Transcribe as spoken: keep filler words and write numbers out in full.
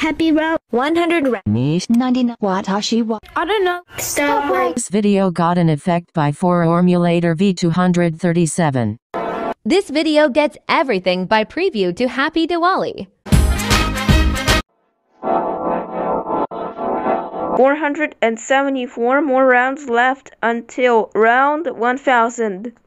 Happy round one hundred round. Niche ninety-nine. Watashi wa. I don't know. Stop right. This video got an effect by Formulator V two thirty-seven. This video gets everything by preview to Happy Diwali. four hundred seventy-four more rounds left until round one thousand.